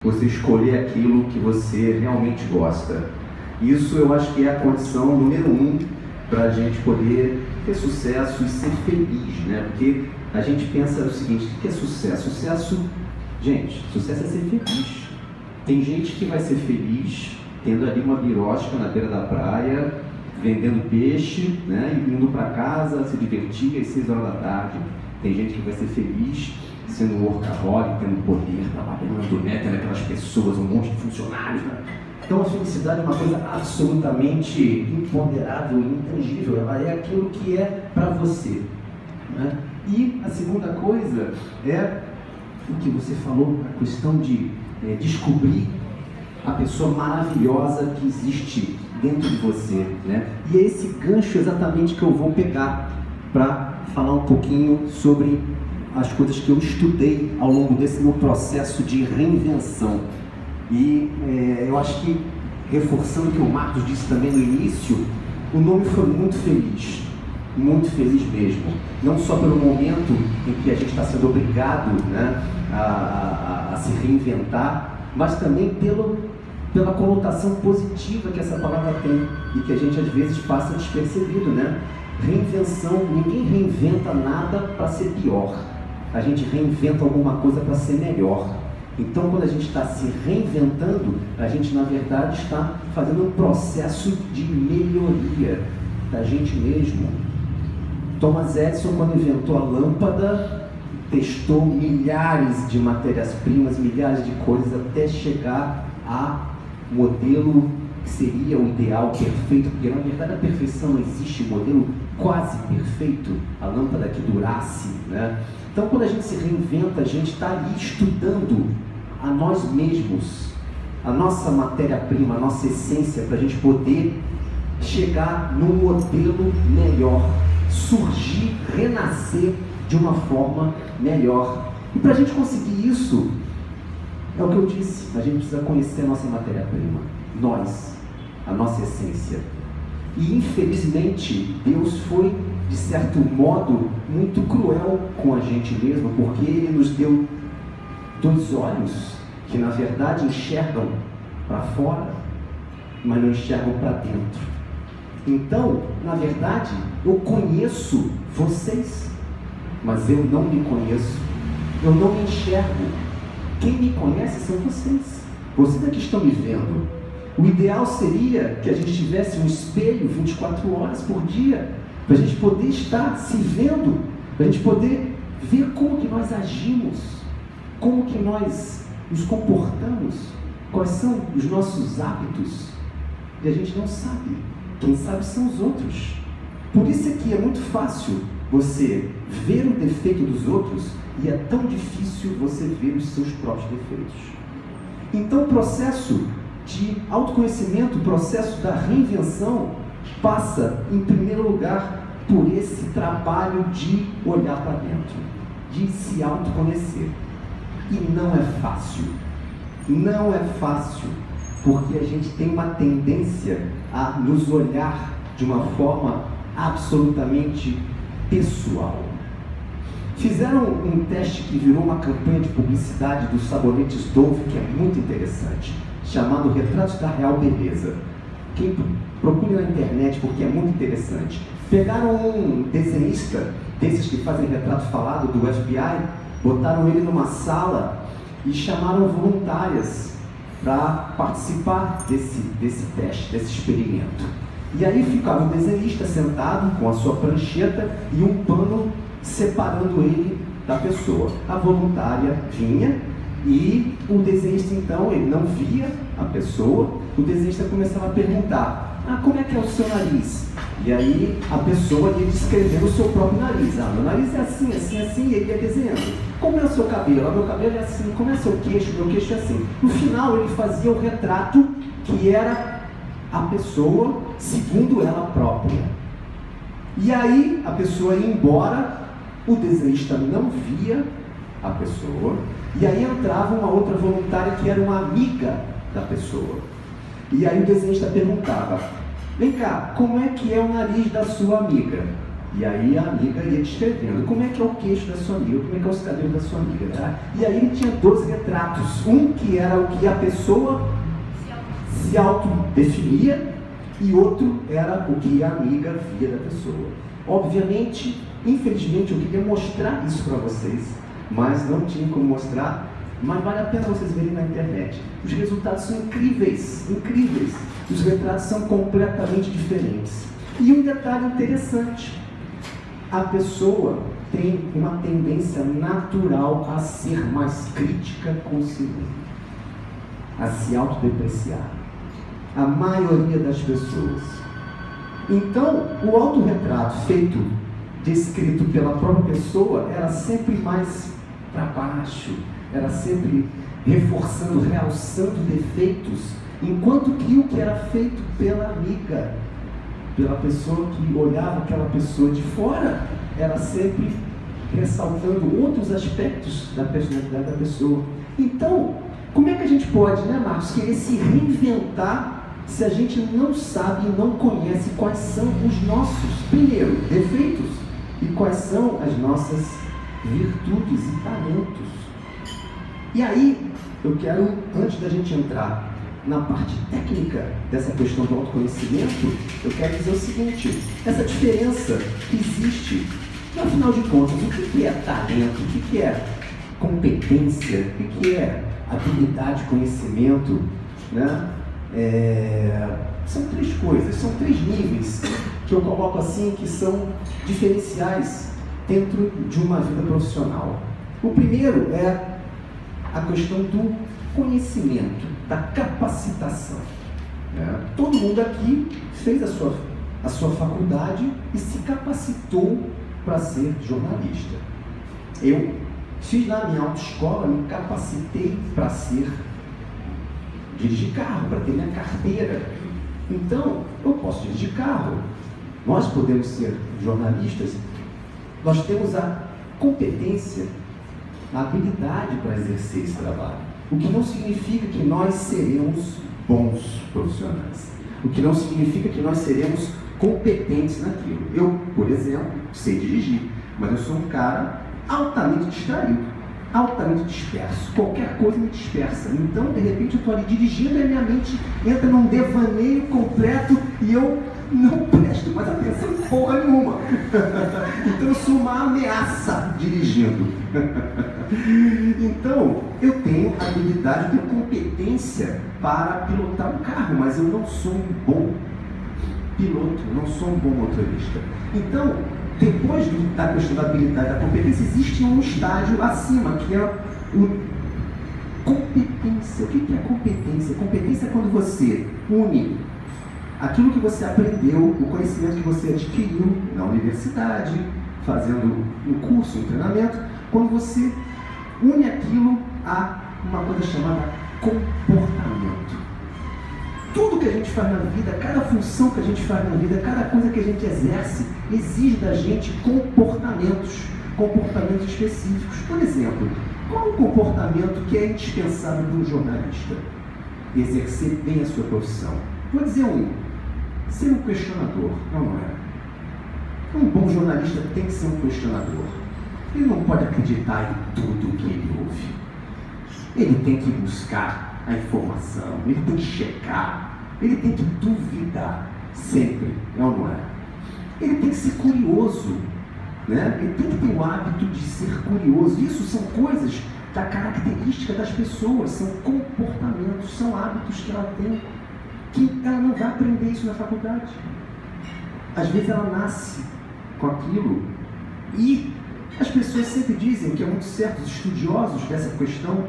você escolher aquilo que você realmente gosta. Isso eu acho que é a condição número 1 para a gente poder ter sucesso e ser feliz, né? Porque a gente pensa o seguinte: o que é sucesso? Sucesso, gente, sucesso é ser feliz. Tem gente que vai ser feliz tendo ali uma birosca na beira da praia, vendendo peixe, né? E indo para casa, se divertir às 6 horas da tarde. Tem gente que vai ser feliz sendo um workaholic, tendo poder, trabalhando, né? Tendo aquelas pessoas, um monte de funcionários, né? Então a felicidade é uma coisa absolutamente imponderável, intangível. Ela é aquilo que é para você, né? E a segunda coisa é o que você falou, a questão de descobrir a pessoa maravilhosa que existe dentro de você, né? E é esse gancho exatamente que eu vou pegar para falar um pouquinho sobre as coisas que eu estudei ao longo desse meu processo de reinvenção. E eu acho que, reforçando o que o Marcos disse também no início, o nome foi muito feliz mesmo. Não só pelo momento em que a gente está sendo obrigado, né, a se reinventar, mas também pela conotação positiva que essa palavra tem e que a gente às vezes passa despercebido, né? Reinvenção, ninguém reinventa nada para ser pior. A gente reinventa alguma coisa para ser melhor. Então, quando a gente está se reinventando, a gente, na verdade, está fazendo um processo de melhoria da gente mesmo. Thomas Edison, quando inventou a lâmpada, testou milhares de matérias-primas, milhares de coisas, até chegar a modelo que seria o ideal, perfeito, porque, na verdade, a perfeição não existe, modelo quase perfeito, a lâmpada que durasse, né? Então, quando a gente se reinventa, a gente está ali estudando a nós mesmos, a nossa matéria-prima, a nossa essência, para a gente poder chegar num modelo melhor, surgir, renascer de uma forma melhor. E para a gente conseguir isso, é o que eu disse, a gente precisa conhecer a nossa matéria-prima, nós, a nossa essência. E, infelizmente, Deus foi, de certo modo, muito cruel com a gente mesmo, porque Ele nos deu 2 olhos que, na verdade, enxergam para fora, mas não enxergam para dentro. Então, na verdade, eu conheço vocês, mas eu não me conheço, eu não me enxergo. Quem me conhece são vocês. Vocês é que estão me vendo. O ideal seria que a gente tivesse um espelho 24 horas por dia, para a gente poder estar se vendo, para a gente poder ver como que nós agimos, como que nós nos comportamos, quais são os nossos hábitos. E a gente não sabe. Quem sabe são os outros. Por isso é que é muito fácil você ver o defeito dos outros e é tão difícil você ver os seus próprios defeitos. Então o processo de autoconhecimento, o processo da reinvenção, passa, em primeiro lugar, por esse trabalho de olhar para dentro, de se autoconhecer. E não é fácil. Não é fácil, porque a gente tem uma tendência a nos olhar de uma forma absolutamente pessoal. Fizeram um teste que virou uma campanha de publicidade dos sabonetes Dove, que é muito interessante, chamado Retratos da Real Beleza. Quem procure na internet, porque é muito interessante. Pegaram um desenhista, desses que fazem retrato falado do FBI, botaram ele numa sala e chamaram voluntárias para participar desse teste, desse experimento. E aí ficava o desenhista sentado com a sua prancheta e um pano separando ele da pessoa. A voluntária vinha e o desenhista, então, ele não via a pessoa. O desenhista começava a perguntar: como é que é o seu nariz? E aí a pessoa ia descrevendo o seu próprio nariz. Meu nariz é assim, assim, assim, e ele ia desenhando. Como é o seu cabelo? Meu cabelo é assim. Como é o seu queixo? Meu queixo é assim. No final ele fazia o retrato que era a pessoa segundo ela própria. E aí a pessoa ia embora, o desenhista não via a pessoa, e aí entrava uma outra voluntária que era uma amiga da pessoa. E aí o desenhista perguntava: vem cá, como é que é o nariz da sua amiga? E aí a amiga ia descrevendo como é que é o queixo da sua amiga, como é que é os cabelos da sua amiga, tá? E aí ele tinha 12 retratos, um que era o que a pessoa se autodefinia e outro era o que a amiga via da pessoa. Obviamente, infelizmente, eu queria mostrar isso para vocês, mas não tinha como mostrar, mas vale a pena vocês verem na internet. Os resultados são incríveis, incríveis. Os retratos são completamente diferentes. E um detalhe interessante, a pessoa tem uma tendência natural a ser mais crítica consigo, a se autodepreciar. A maioria das pessoas. Então, o autorretrato feito, descrito pela própria pessoa, era sempre mais para baixo, era sempre reforçando, realçando defeitos, enquanto que o que era feito pela amiga, pela pessoa que olhava aquela pessoa de fora, era sempre ressaltando outros aspectos da personalidade da pessoa. Então, como é que a gente pode, né, Marcos, querer se reinventar se a gente não sabe e não conhece quais são os nossos, primeiro, defeitos e quais são as nossas virtudes e talentos? E aí, eu quero, antes da gente entrar na parte técnica dessa questão do autoconhecimento, eu quero dizer o seguinte: essa diferença que existe, afinal de contas, o que é talento, o que é competência, o que é habilidade, conhecimento, né? São três coisas, são três níveis que eu coloco assim, que são diferenciais dentro de uma vida profissional. O primeiro é a questão do conhecimento, da capacitação. Todo mundo aqui fez a sua faculdade e se capacitou para ser jornalista. Eu fiz na minha autoescola, me capacitei para dirigir carro, para ter minha carteira. Então, eu posso dirigir carro. Nós podemos ser jornalistas. Nós temos a competência, a habilidade para exercer esse trabalho. O que não significa que nós seremos bons profissionais. O que não significa que nós seremos competentes naquilo. Eu, por exemplo, sei dirigir, mas eu sou um cara altamente distraído, altamente disperso. Qualquer coisa me dispersa. Então, de repente, eu estou ali dirigindo e a minha mente entra num devaneio completo e eu não presto mais atenção em porra nenhuma. Então, eu sou uma ameaça dirigindo. Então, eu tenho habilidade, eu tenho competência para pilotar um carro, mas eu não sou um bom piloto, não sou um bom motorista. Então, depois da questão da habilidade, da competência, existe um estágio acima, que é o competência. O que é competência? Competência é quando você une aquilo que você aprendeu, o conhecimento que você adquiriu na universidade, fazendo um curso, um treinamento, quando você une aquilo a uma coisa chamada comportamento. Tudo que a gente faz na vida, cada função que a gente faz na vida, cada coisa que a gente exerce, exige da gente comportamentos específicos. Por exemplo, qual é o comportamento que é indispensável para um jornalista exercer bem a sua profissão? Vou dizer ser um questionador, não é? Um bom jornalista tem que ser um questionador. Ele não pode acreditar em tudo que ele ouve. Ele tem que buscar a informação, ele tem que checar, ele tem que duvidar sempre, não é? Ele tem que ser curioso, né? Ele tem que ter o hábito de ser curioso. Isso são coisas da característica das pessoas, são comportamentos, são hábitos que ela tem, que ela não vai aprender isso na faculdade. Às vezes ela nasce com aquilo e as pessoas sempre dizem que é muito certo, os estudiosos dessa questão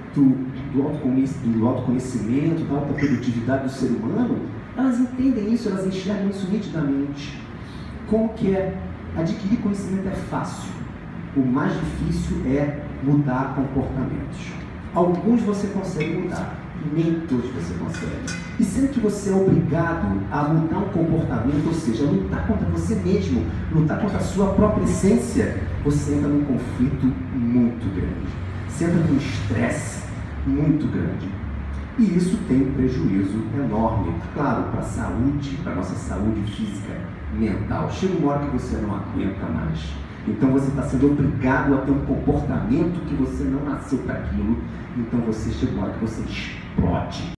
do autoconhecimento, da alta produtividade do ser humano, elas entendem isso, elas enxergam isso nitidamente. Como que é? Adquirir conhecimento é fácil. O mais difícil é mudar comportamentos. Alguns você consegue mudar, nem todos você consegue. E sendo que você é obrigado a mudar um comportamento, ou seja, lutar contra você mesmo, lutar contra a sua própria essência, você entra num conflito muito grande. Você entra num estresse muito grande. E isso tem um prejuízo enorme, claro, para a saúde, para a nossa saúde física, mental. Chega uma hora que você não aguenta mais. Então você está sendo obrigado a ter um comportamento que você não nasceu para aquilo. Então você chega uma hora que você explode.